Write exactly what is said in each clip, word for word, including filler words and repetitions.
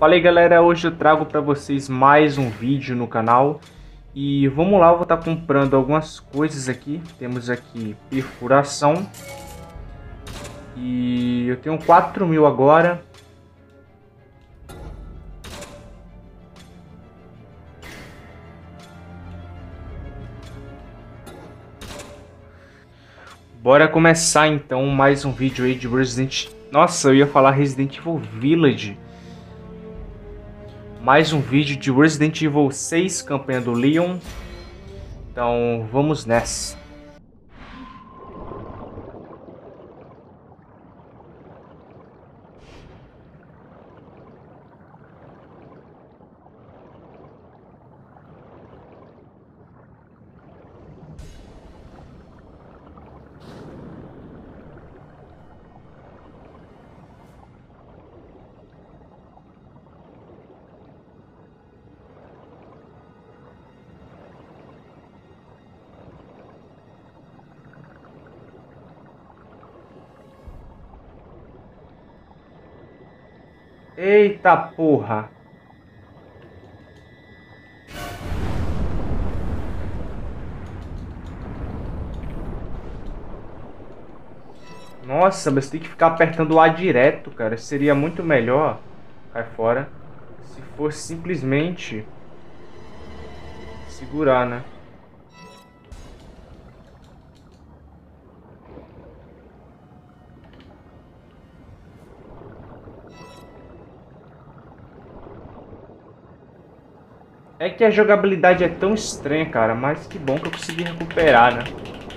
Fala aí galera, hoje eu trago para vocês mais um vídeo no canal. E vamos lá, eu vou estar comprando algumas coisas aqui. Temos aqui perfuração. E eu tenho quatro mil agora. Bora começar então mais um vídeo aí de Resident... Nossa, eu ia falar Resident Evil Village. Mais um vídeo de Resident Evil seis, campanha do Leon. Então, vamos nessa. Eita porra! Nossa, mas tem que ficar apertando o A direto, cara. Seria muito melhor, cai fora, se fosse simplesmente segurar, né? É que a jogabilidade é tão estranha, cara, mas que bom que eu consegui recuperar, né?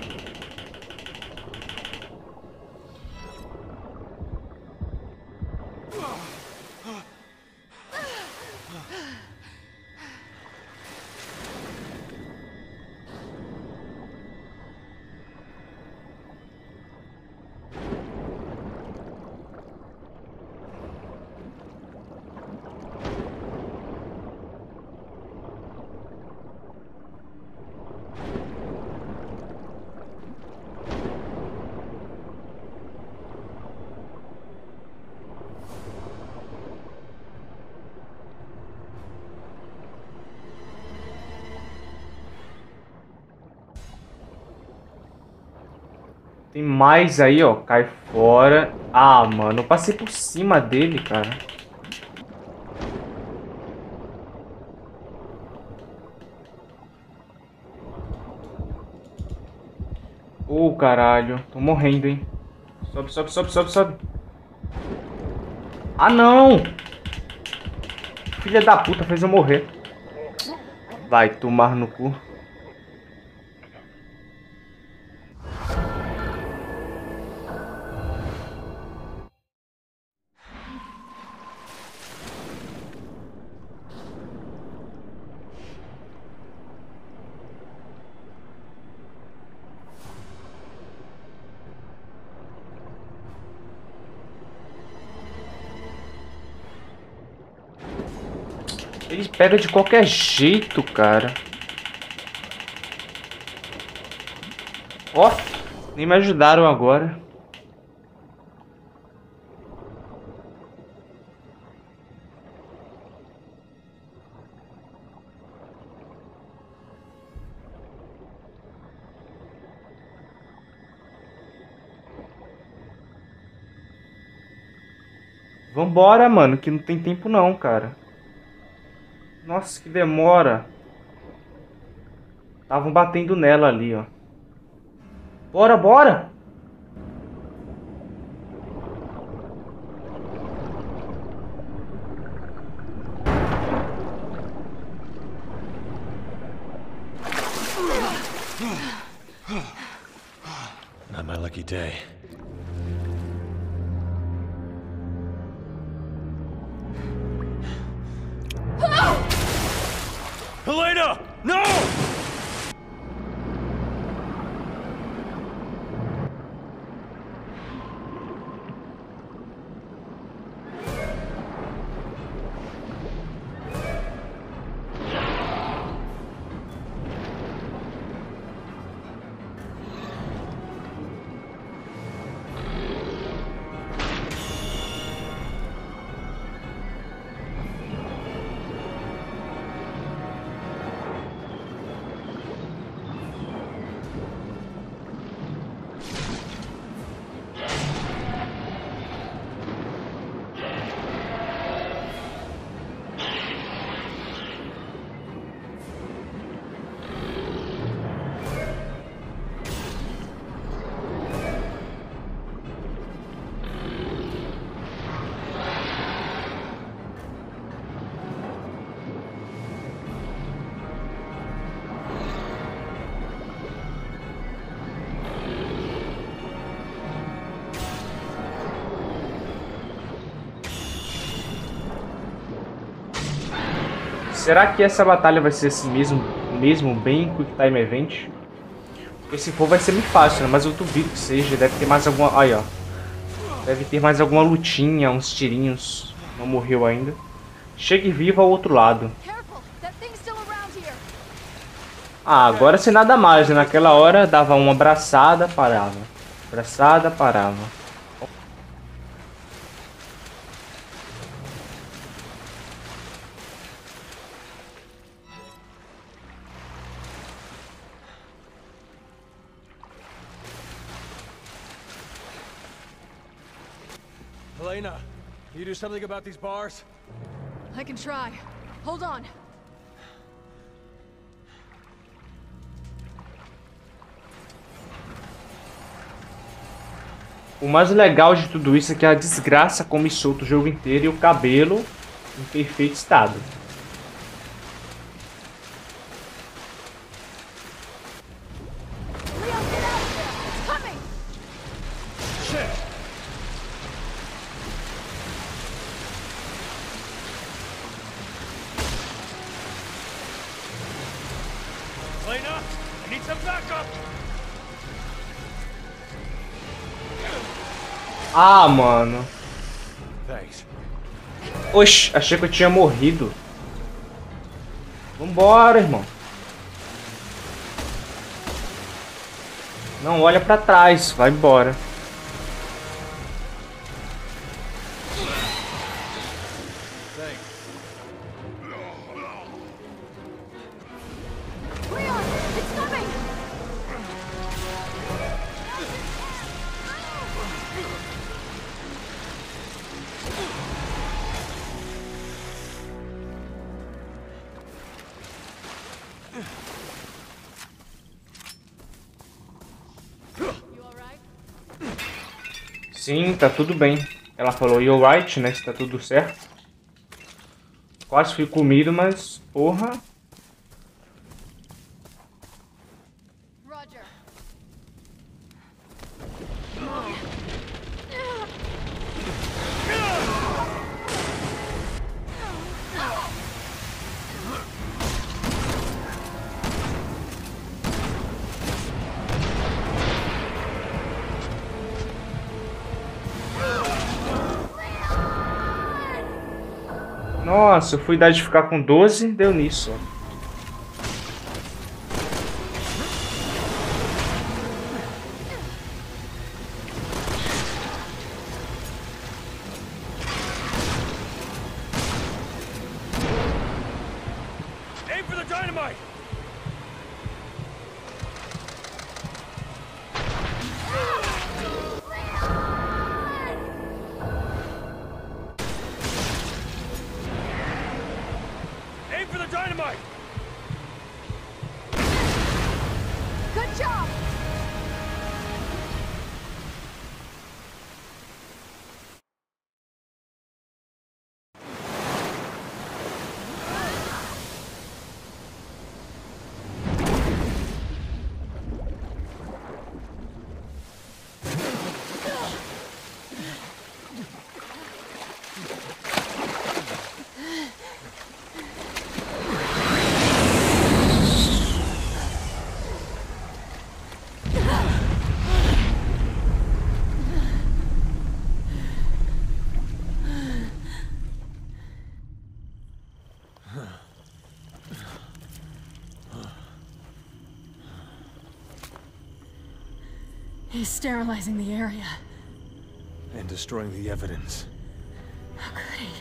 Tem mais aí, ó. Cai fora. Ah, mano. Eu passei por cima dele, cara. Ô, oh, caralho. Tô morrendo, hein. Sobe, sobe, sobe, sobe, sobe. Ah, não. Filha da puta fez eu morrer. Vai tomar no cu. Ele pega de qualquer jeito, cara. Ó, nem me ajudaram agora. Vambora, mano, que não tem tempo não, cara. Nossa, que demora. Estavam batendo nela ali, ó. Bora, bora! Not my lucky day. Helena! No! Será que essa batalha vai ser assim mesmo, mesmo bem Quick Time Event? Porque se for vai ser muito fácil, né? Mas eu duvido que seja. Deve ter mais alguma... Aí, ó. Deve ter mais alguma lutinha, uns tirinhos. Não morreu ainda. Chegue vivo ao outro lado. Ah, agora sem nada mais, né? Naquela hora dava uma abraçada, parava. Abraçada, parava. Helena, can you do something about these bars? I can try. Hold on. O mais legal de tudo isso é que a desgraça come solto o jogo inteiro e o cabelo em perfeito estado. Leon, get out of there! It's coming! Shit! Helena, I need some backup! Ah, mano. Thanks. Oxi, achei que eu tinha morrido. Vambora, irmão. Não olha pra trás, vai embora. Leon, it's coming! Sim, tá tudo bem. Ela falou, you're right, né? Se tá tudo certo. Quase fui comido, mas porra. Roger. Nossa, eu fui dar de ficar com doze, deu nisso. Aim for the dynamite! Aim for the dynamite! Good job! He's sterilizing the area. And destroying the evidence. How could he?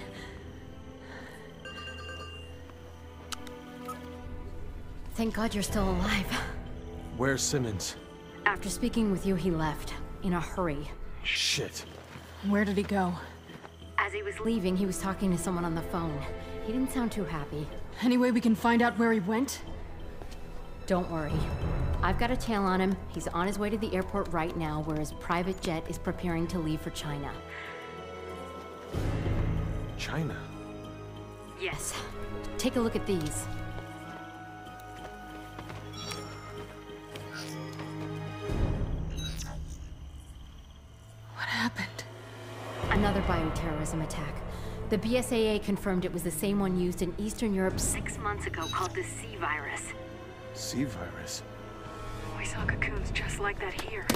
Thank God you're still alive. Where's Simmons? After speaking with you, he left. In a hurry. Shit. Where did he go? As he was leaving, he was talking to someone on the phone. He didn't sound too happy. Any way we can find out where he went? Don't worry. I've got a tail on him. He's on his way to the airport right now, where his private jet is preparing to leave for China. China? Yes. Take a look at these. What happened? Another bioterrorism attack. The B S A A confirmed it was the same one used in Eastern Europe six months ago, called the C virus. C virus? We saw cocoons just like that here.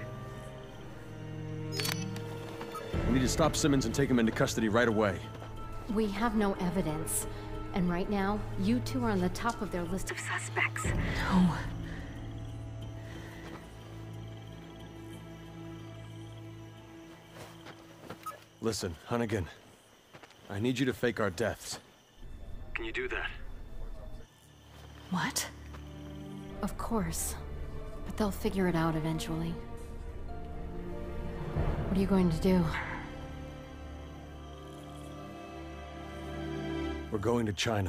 We need to stop Simmons and take him into custody right away. We have no evidence. And right now, you two are on the top of their list of suspects. No. Listen, Hunnigan. I need you to fake our deaths. Can you do that? What? Of course. But they'll figure it out eventually. What are you going to do? We're going to China.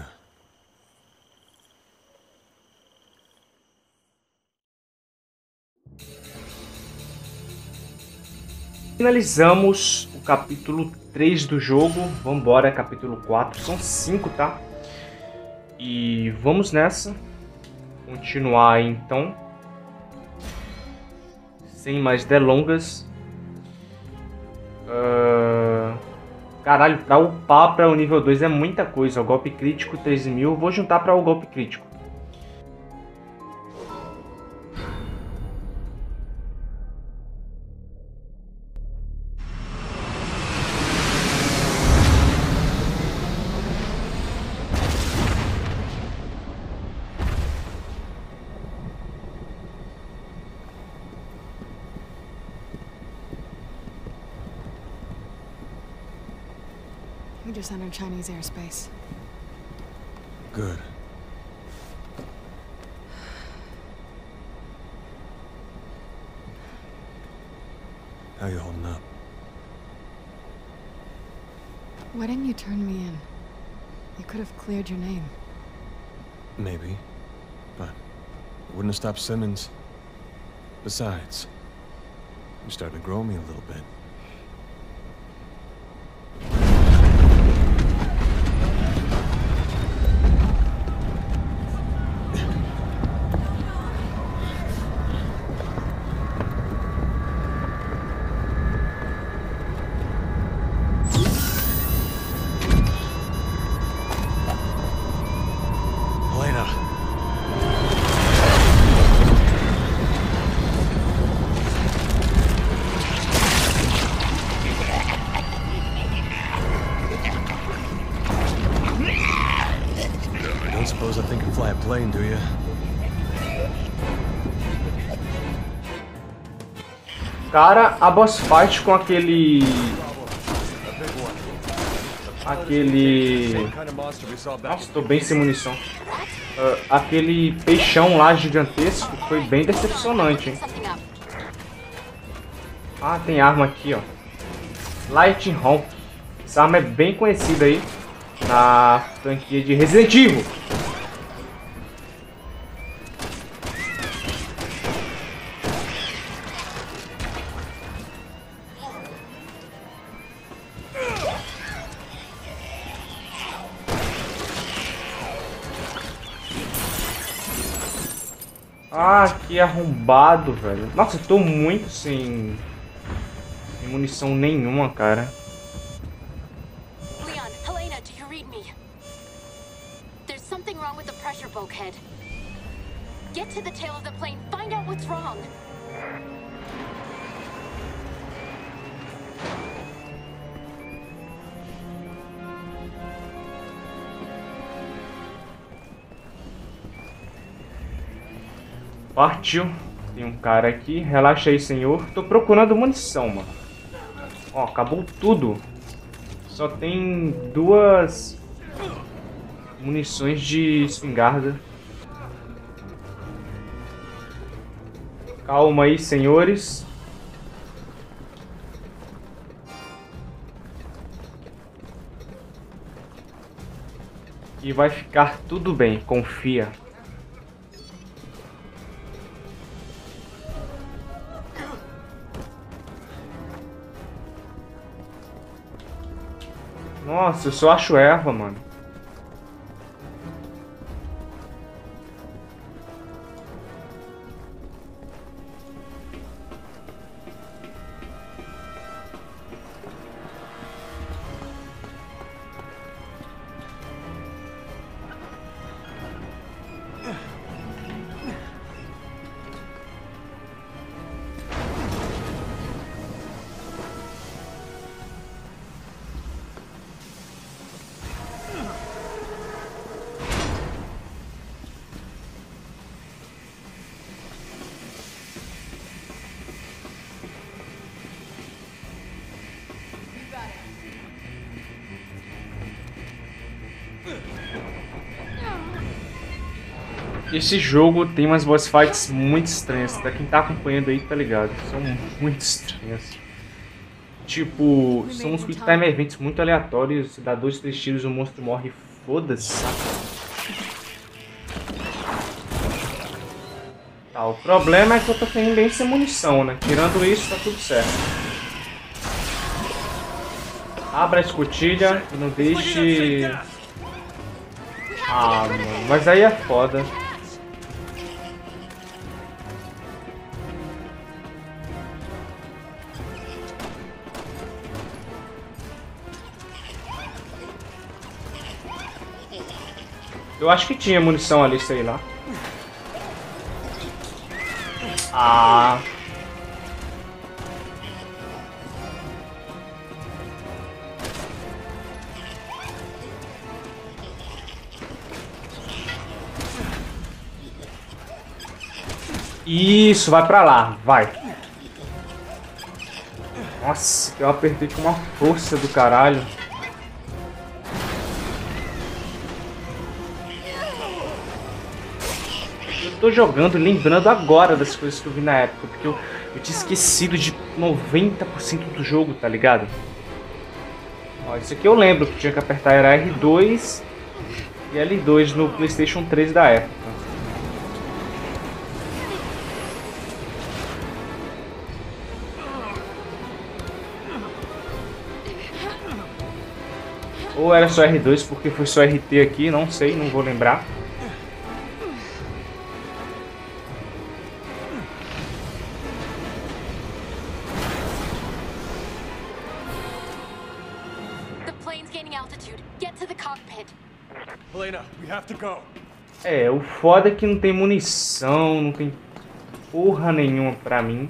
Finalizamos o capítulo três do jogo. Vambora, capítulo quatro. São cinco, tá? E vamos nessa. Continuar aí, então. Sem mais delongas. Uh... Caralho, pra upar para o nível dois é muita coisa. O golpe crítico três mil. Vou juntar para o golpe crítico. We just entered Chinese airspace. Good. How you holding up? Why didn't you turn me in? You could have cleared your name. Maybe. But it wouldn't have stopped Simmons. Besides, you're starting to grow me a little bit. Suppose I think I can fly a plane, do you? Cara, a boss fight com aquele... Aquele... Nossa, tô bem sem munição. Uh, aquele peixão lá gigantesco foi bem decepcionante, hein? Ah, tem arma aqui, ó. Lightning Hawk. Essa arma é bem conhecida aí na franquia de Resident Evil. Ah, que arrombado, velho. Nossa, eu tô muito sem... sem munição nenhuma, cara. Leon, Helena, do you read me? There's something wrong with the pressure bulkhead. Get to the tail of the plane, find out what's wrong. Partiu. Tem um cara aqui. Relaxa aí, senhor. Tô procurando munição, mano. Ó, acabou tudo. Só tem duas munições de espingarda. Calma aí, senhores. E vai ficar tudo bem, confia. Nossa, eu só acho erva, mano. Esse jogo tem umas boss fights muito estranhas. Pra quem tá acompanhando aí, tá ligado? São muito estranhas. Tipo, são uns quick time events muito aleatórios. Você dá dois, três tiros, o monstro morre. Foda-se, saca? Tá, o problema é que eu tô tendo bem sem munição, né? Tirando isso, tá tudo certo. Abra a escotilha e não deixe... Ah, mano, mas aí é foda. Eu acho que tinha munição ali, sei lá. Ah. Isso, vai pra lá, vai. Nossa, eu apertei com uma força do caralho. Eu tô jogando, lembrando agora das coisas que eu vi na época, porque eu, eu tinha esquecido de noventa por cento do jogo, tá ligado? Ó, isso aqui eu lembro que tinha que apertar, era R dois e L dois no PlayStation três da época. Ou era só R dois porque foi só R T aqui, não sei, não vou lembrar. É, o foda é que não tem munição, não tem porra nenhuma pra mim.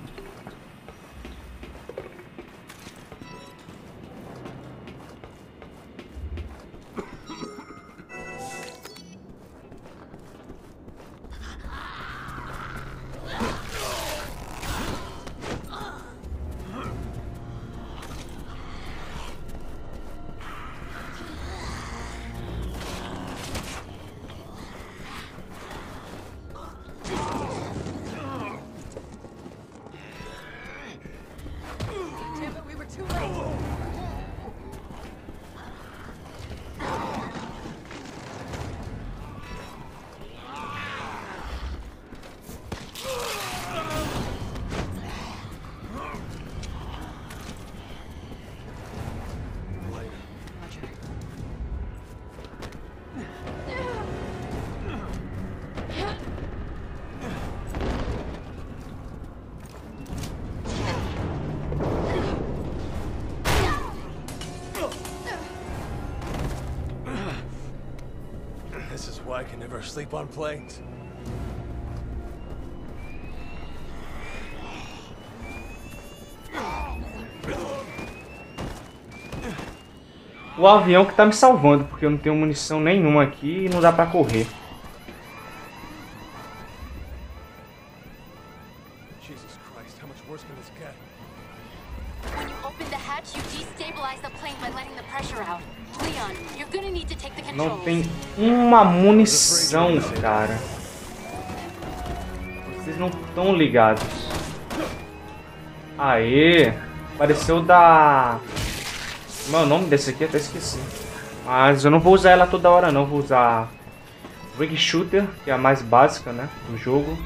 This is why I can never sleep on planes. O avião que tá me salvando, porque eu não tenho munição nenhuma aqui e não dá pra correr. Jesus Christ, how much worse can this get? When you open the hatch, you destabilize the plane by letting the pressure out. Leon, you're gonna need to take the controls. Não tem uma munição, cara. Vocês não estão ligados. Aê! Apareceu da... Como é o nome desse aqui? Até esqueci. Mas eu não vou usar ela toda hora não. Vou usar Rig Shooter, que é a mais básica, né, do jogo.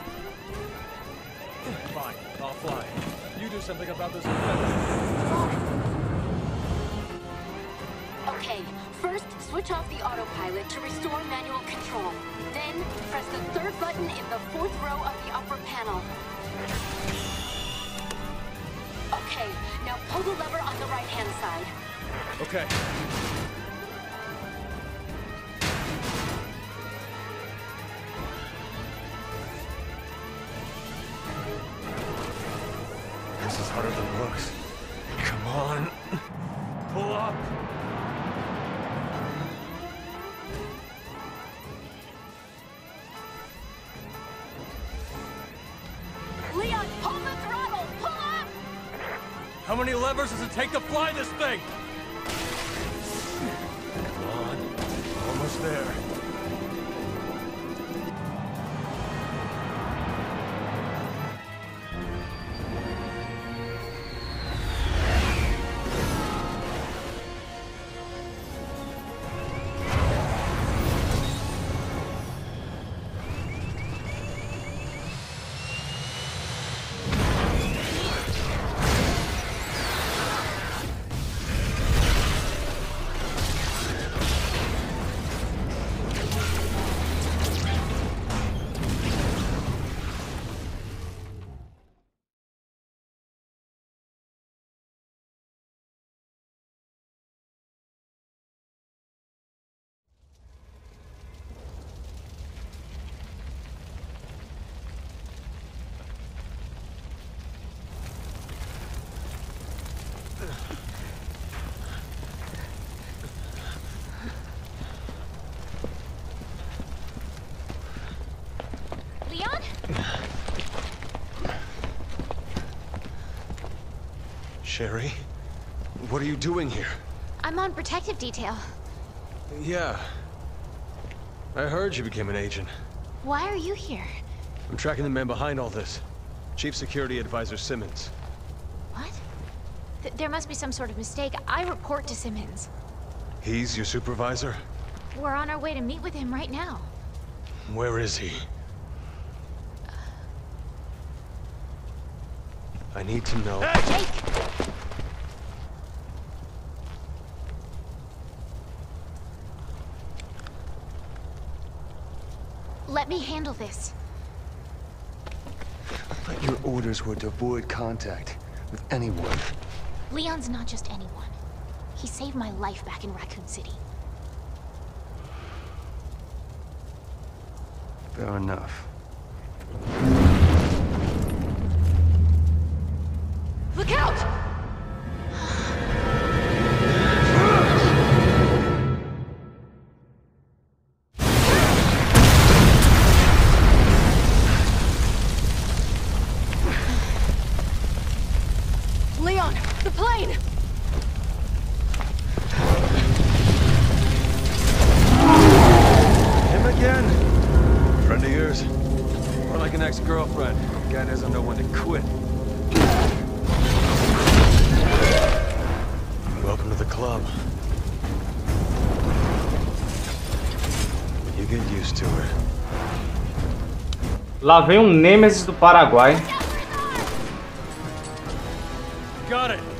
Okay, first switch off the autopilot to restore manual control. Then press the third button in the fourth row of the upper panel. Okay, now pull the lever on the right-hand side. Okay. This is harder than it looks. Come on. Pull up. Leon, pull the throttle! Pull up! How many levers does it take to fly this thing? Come on. Almost there. Sherry? What are you doing here? I'm on protective detail. Yeah. I heard you became an agent. Why are you here? I'm tracking the man behind all this. Chief Security Advisor Simmons. What? Th there must be some sort of mistake. I report to Simmons. He's your supervisor? We're on our way to meet with him right now. Where is he? I need to know. Jake! Let me handle this. But your orders were to avoid contact with anyone. Leon's not just anyone. He saved my life back in Raccoon City. Fair enough. Look out! Leon, the plane! Him again? Friend of yours? Or like an ex-girlfriend? Guy doesn't know when to quit. Welcome to the club. You get used to it. Lá vem um Nêmesis do Paraguai. Got it!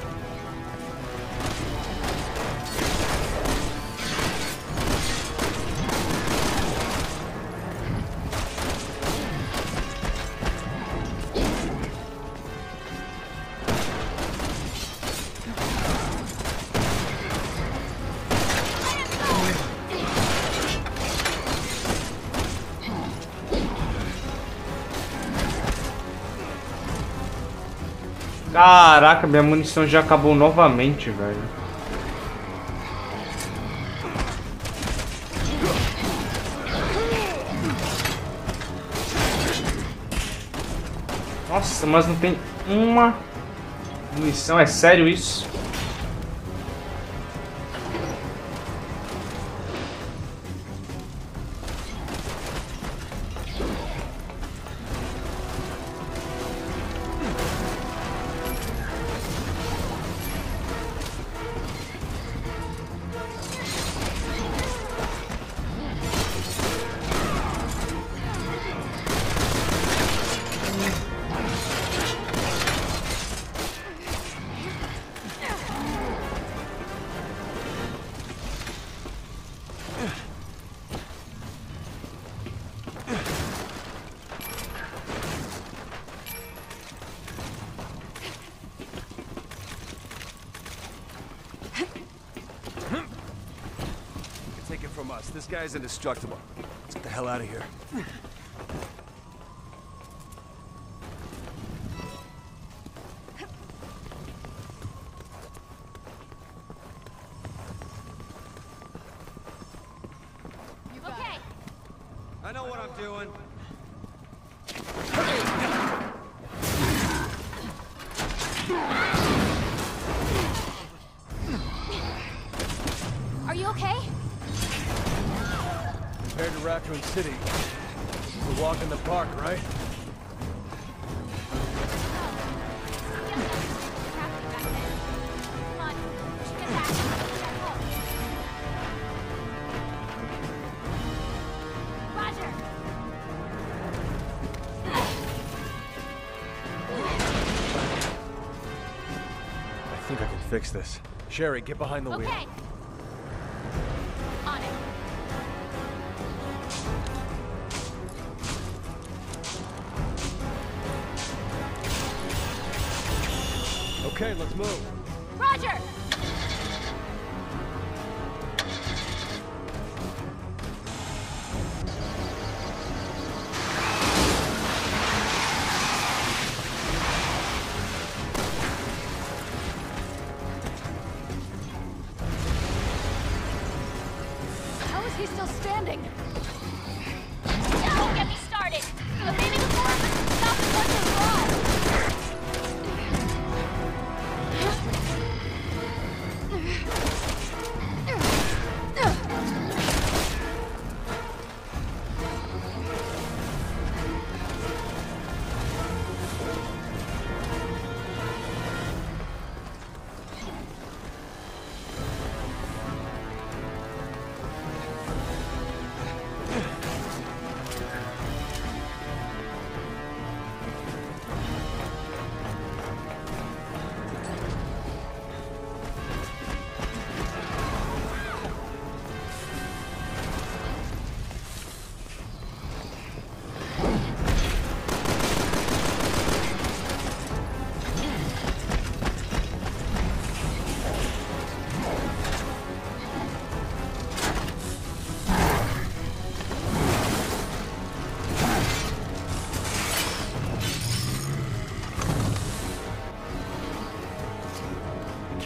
Caraca, minha munição já acabou novamente, velho. Nossa, mas não tem uma munição, é sério isso? Take it from us. This guy's indestructible. Let's get the hell out of here. Okay. I know what I'm doing. Are you okay? Compared to Raccoon City, we're walking the park, right? Come on, we should get back. Check home. Roger. I think I can fix this. Sherry, get behind the wheel. Okay. On it. Okay, let's move. Roger. How is he still standing? Don't get me started. But maybe the four of us can stop it once and for all.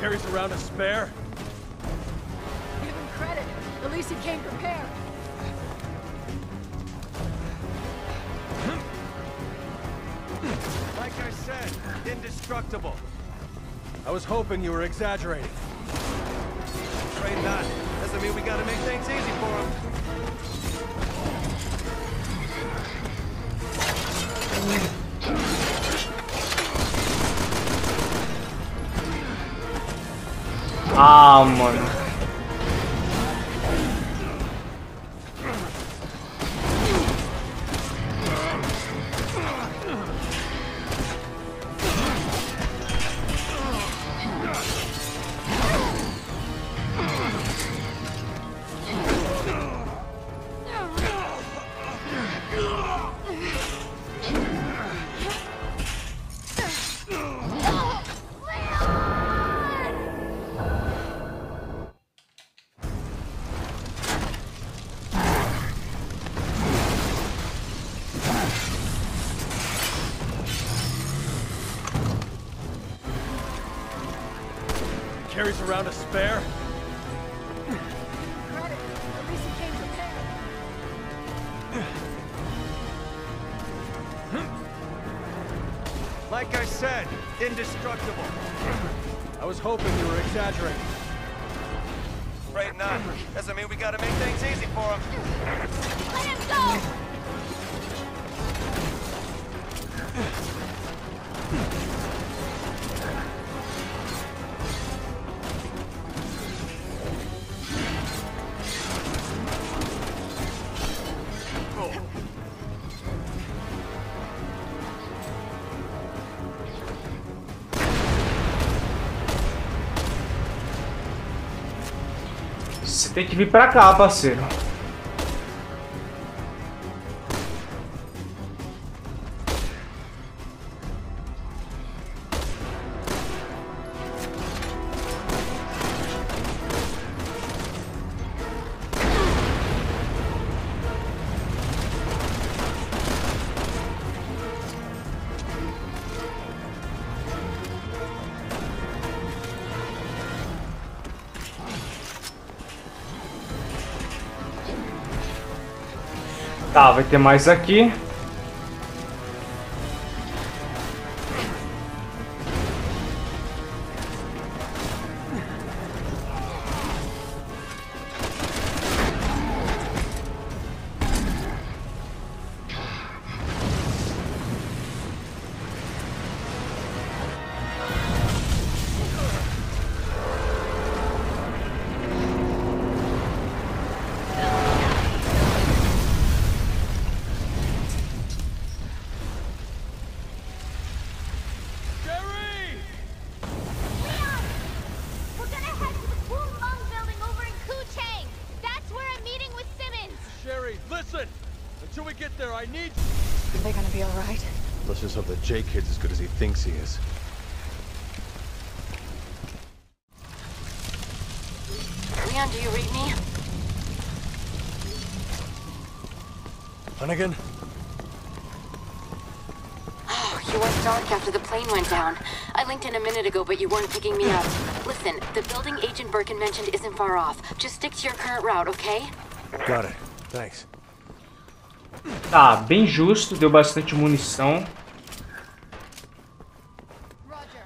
Carries around a spare? Give him credit. At least he came prepared. Like I said, indestructible. I was hoping you were exaggerating. Afraid not. Doesn't mean we gotta make things easy for him. Ah, mano. Carries around a spare? Credit. At least he came prepared. Like I said, indestructible. I was hoping you were exaggerating. Afraid not. Doesn't mean we gotta make things easy for him. Let him go! Você tem que vir pra cá, parceiro. Tá, vai ter mais aqui. Until we get there, I need... Are they gonna be alright? Let's just hope that J-Kid's as good as he thinks he is. Leon, do you read me? Hunnigan? Oh, you went dark after the plane went down. I linked in a minute ago, but you weren't picking me up. Listen, the building Agent Birkin mentioned isn't far off. Just stick to your current route, okay? Got it. Thanks. Tá, bem justo, deu bastante munição. Roger.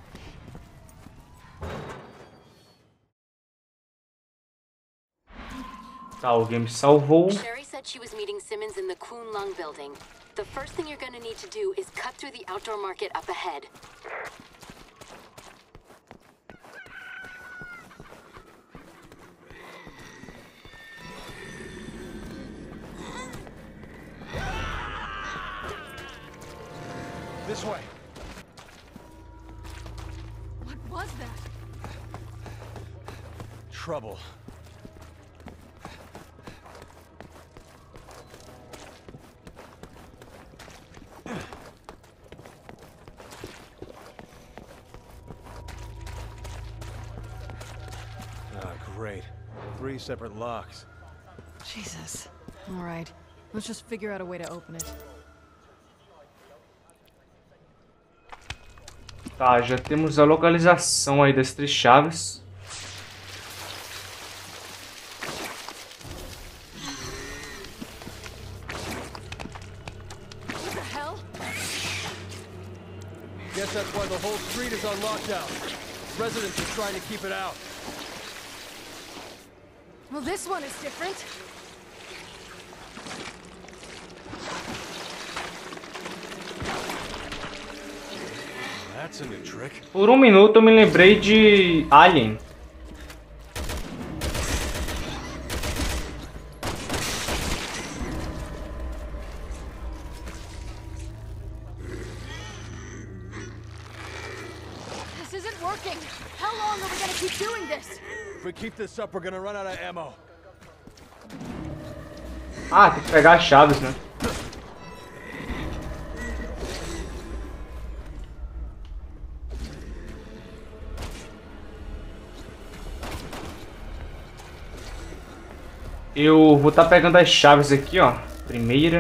Tá, alguém me salvou. Sherry said she was meeting Simmons in the Kun Lung building. The first thing you're gonna need to do is cut through the outdoor market up ahead. This way. What was that? Trouble. Ah, great. Three separate locks. Jesus. All right. Let's just figure out a way to open it. Tá, já temos a localização aí das três chaves. What the hell? Guess that's why the whole street is on lockdown. Residents are trying to keep it out. Well, this one is different. That's a new trick. Por um minuto eu me lembrei de Alien. This isn't working. How long are we gonna keep doing this? If we keep this up, we're gonna run out of ammo. Ah, tem que pegar as chaves, né? Eu vou estar pegando as chaves aqui, ó. Primeira.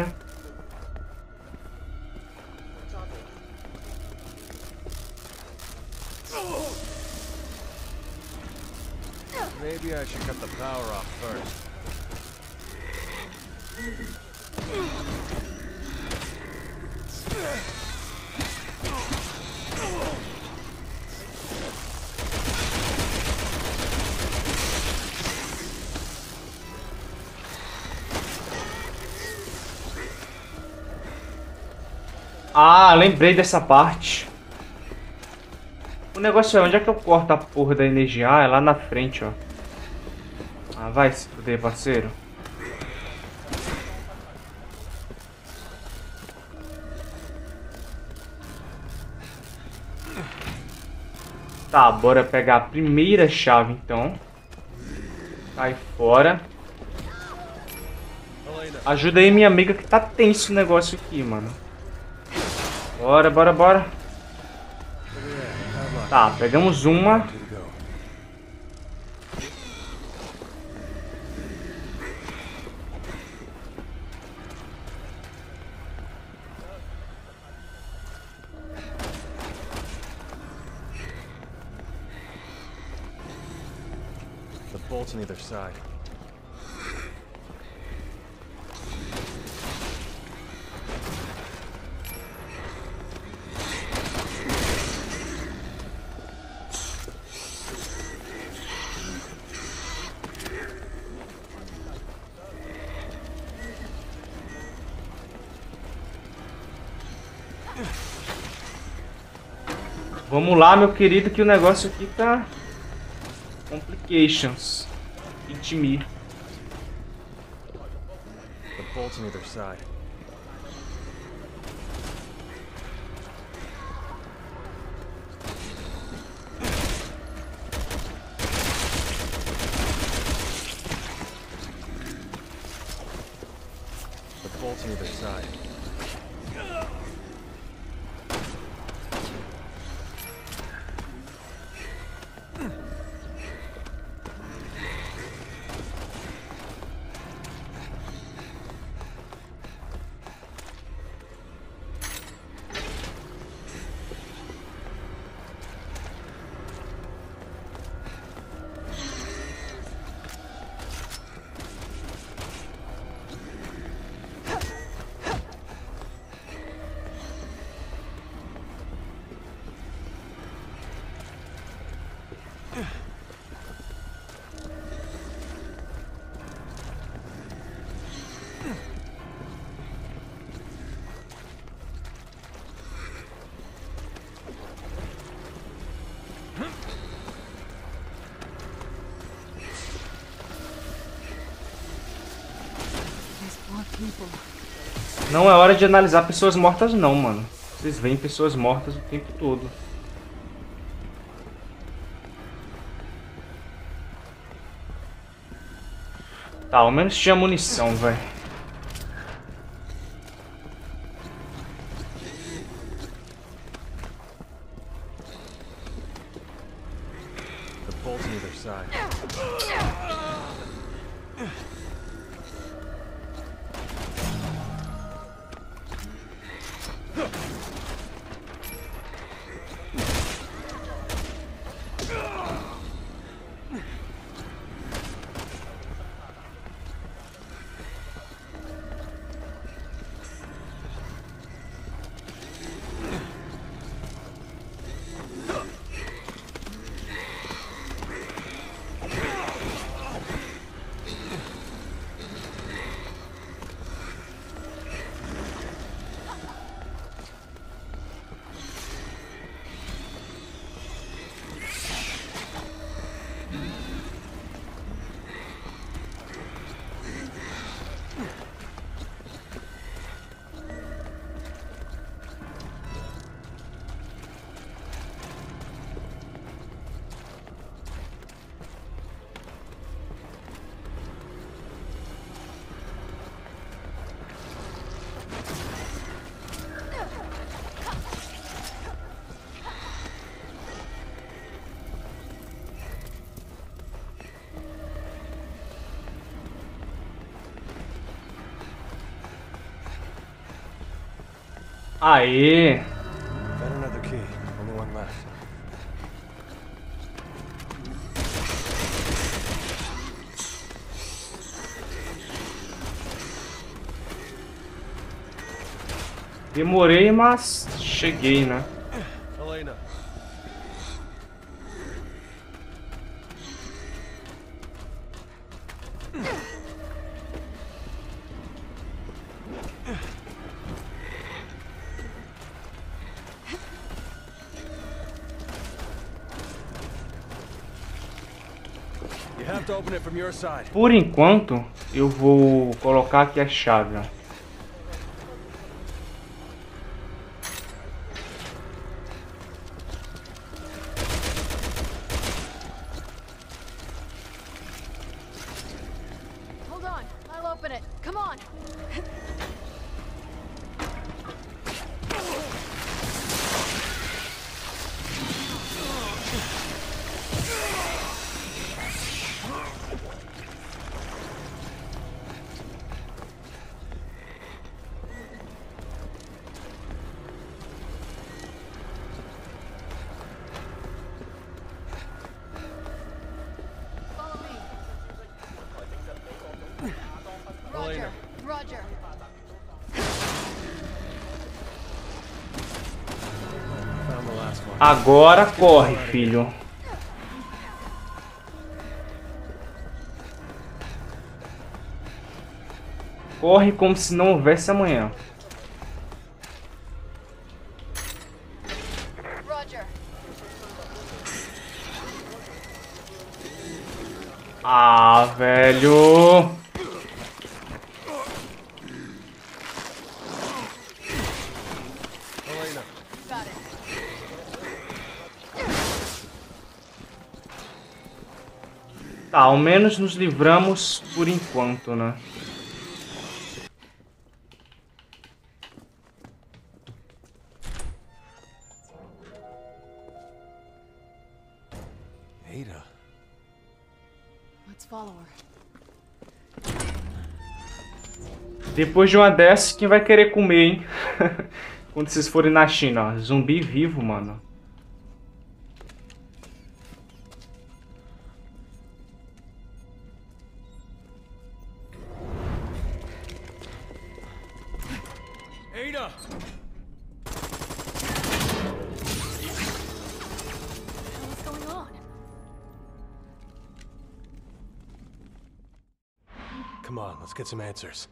Maybe I should cut the power off first. Ah, lembrei dessa parte. O negócio é onde é que eu corto a porra da energia? Ah, é lá na frente, ó. Ah, vai se fuder, parceiro. Tá, bora pegar a primeira chave, então. Sai fora. Ajuda aí minha amiga que tá tenso o negócio aqui, mano. Bora, bora, bora. Tá, pegamos uma. The bolts on either side. Vamos lá, meu querido, que o negócio aqui tá... Complications. Hit me. The bolts on either side. The bolts on either side. Não é hora de analisar pessoas mortas não, mano. Vocês veem pessoas mortas o tempo todo. Tá, ao menos tinha munição, velho. The bolts on either side. Aê! Found another key. Only one left. Demorei, mas cheguei, né? Elena. You have to open it from your side. Por enquanto, eu vou colocar aqui a chave, ó. Hold on, I'll open it. Come on. Follow me. Roger. Roger. Found the last one. Agora corre, filho. Corre como se não houvesse amanhã. Roger. Ah, velho. Elena. Got it. Tá, ao menos nos livramos por enquanto, né? Ada. Let's follow her. Depois de uma dessas, quem vai querer comer, hein? Quando vocês forem na China, ó. Zumbi vivo, mano. Ada! What's going on? Come on, let's get some answers.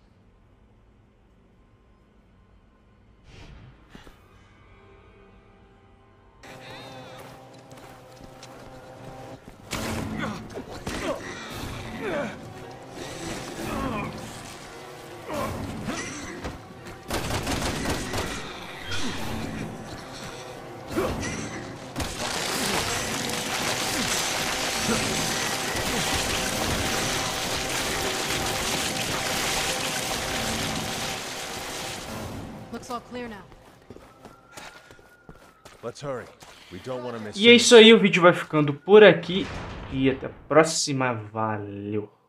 Looks all clear now. Let's hurry. We don't want to miss. E é isso aí, o vídeo vai ficando por aqui. E até a próxima. Valeu!